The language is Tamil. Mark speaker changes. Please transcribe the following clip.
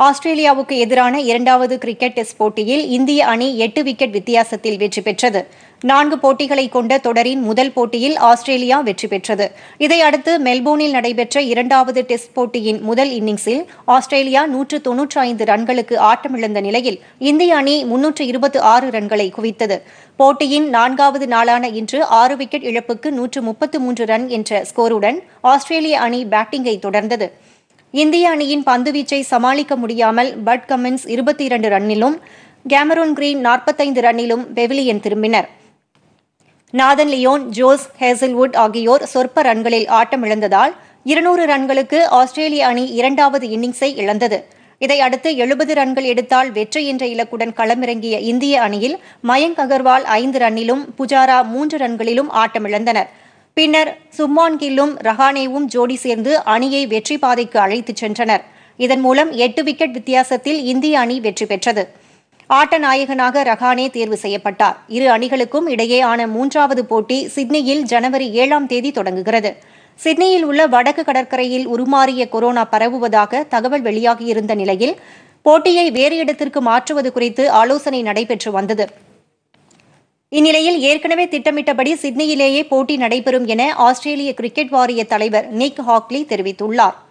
Speaker 1: ஆஸ்திரேலியாவுக்கு எதிரான இரண்டாவது கிரிக்கெட் டெஸ்ட் போட்டியில் இந்திய அணி 8 விக்கெட் வித்தியாசத்தில் வெற்றி பெற்றது. 4 போட்டிகளை கொண்ட தொடரின் முதல் போட்டியில் ஆஸ்திரேலியா வெற்றி பெற்றது. இதையடுத்து மெல்போர்னில் நடைபெற்ற இரண்டாவது டெஸ்ட் போட்டியின் முதல் இன்னிங்ஸில் ஆஸ்திரேலியா 195 ரன்களுக்கு ஆட்டமிழந்த நிலையில் இந்திய அணி 326 ரன்களை குவித்தது. போட்டியின் 4வது நாளான இன்று 6 விக்கெட் இழப்புக்கு 133 ரன் என்ற ஸ்கோருடன் ஆஸ்திரேலிய அணி பேட்டிங்கை தொடர்ந்தது. இந்திய அணியின் பந்துவீச்சை சமாளிக்க முடியாமல் பட் கமின்ஸ் 22 ரன்னிலும் கேமரூன் கிரீன் 45 ரன்னிலும் பெவிலியன் திரும்பினர். நாதன் லியோன், ஜோஸ் ஹேசல்வுட் ஆகியோர் சொற்ப ரன்களில் ஆட்டமிழந்ததால் 200 ரன்களுக்கு ஆஸ்திரேலிய அணி இரண்டாவது இன்னிங்ஸை இழந்தது. இதையடுத்து 70 ரன்கள் எடுத்தால் வெற்றி என்ற இலக்குடன் களமிறங்கிய இந்திய அணியில் மயங்க் அகர்வால் 5 ரன்னிலும் புஜாரா 3 ரன்களிலும் ஆட்டமிழந்தனர். பின்னர் சுப்மான் கில்லும் ரஹானேவும் ஜோடி சேர்ந்து அணியை வெற்றி பாதைக்கு அழைத்துச் சென்றனர். இதன் மூலம் 8 விக்கெட் வித்தியாசத்தில் இந்திய அணி வெற்றி பெற்றது. ஆட்ட நாயகனாக ரஹானே தேர்வு செய்யப்பட்டார். இரு அணிகளுக்கும் இடையேயான 3வது போட்டி சிட்னியில் ஜனவரி 7ஆம் தேதி தொடங்குகிறது. சிட்னியில் உள்ள வடக்கு கடற்கரையில் உருமாறிய கொரோனா பரவுவதாக தகவல் வெளியாகியிருந்த நிலையில் போட்டியை வேறு இடத்திற்கு மாற்றுவது குறித்து ஆலோசனை நடைபெற்று வந்தது. இந்நிலையில் ஏற்கனவே திட்டமிட்டபடி சிட்னியிலேயே போட்டி நடைபெறும் என ஆஸ்திரேலிய கிரிக்கெட் வாரிய தலைவர் நிக் ஹாக்லி தெரிவித்துள்ளார்.